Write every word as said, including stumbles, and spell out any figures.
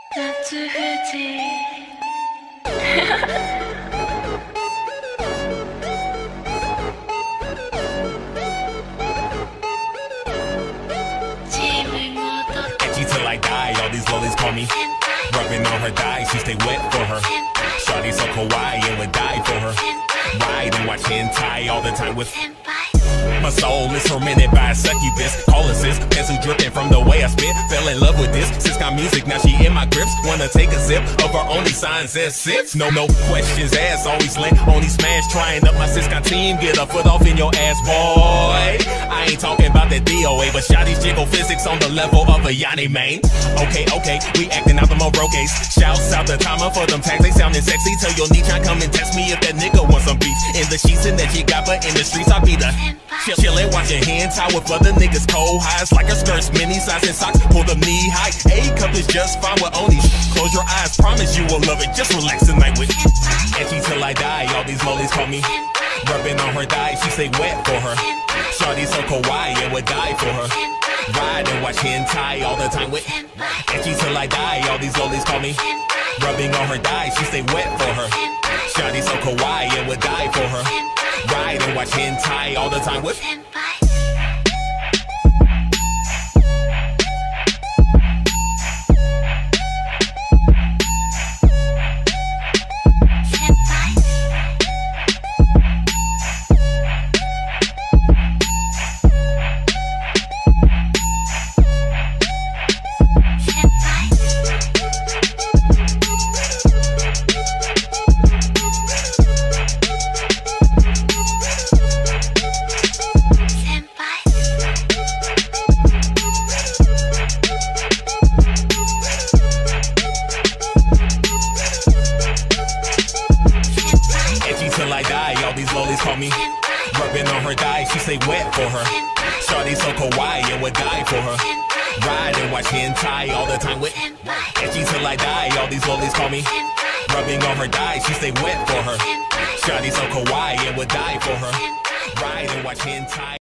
夏富士チーム戻って Edgy till I die, all these lollies call me Rubbing on her thighs, she stay wet for her Shawty so kawaii and would die for her Ride and watch hentai all the time with My soul is tormented by a succubus Call her sis, pencil dripping from the way I spit Fell in love with this, sis got music, now she in my grips Wanna take a sip of her only signs as sips No, no questions asked, always lent Only smash, trying up my sis got team Get a foot off in your ass, boy I ain't talking about that D O A But shawty's jiggle physics on the level of a Yanni main Okay, okay, we acting out the Moroques Shouts out the timer for them tags, they sounding sexy Tell your knee try come and test me if that nigga wants some beef In the sheets and that she got, but in the streets I be the Chill, chillin', watchin' hentai with other niggas cold highs Like her skirts, mini size and socks, pull them knee high A-cup is just fine with only Close your eyes, promise you will love it Just relax tonight with Edgy till I die, all these lollies call me Rubbing on her thighs, she stay wet for her Shawty so kawaii and would die for her Ride and watch hentai all the time with Edgy till I die, all these lollies call me Rubbing on her thighs, she stay wet for her Shawty so kawaii and would die for her Ride and watch hentai all the time with Till I die, all these lollies call me Rubbing on her thighs, she stay wet for her Shawty so kawaii and would die for her Ride and watch hentai all the time with Edgy till I die, all these lollies call me Rubbing on her thighs, she stay wet for her Shawty so kawaii and would die for her Ride and watch hentai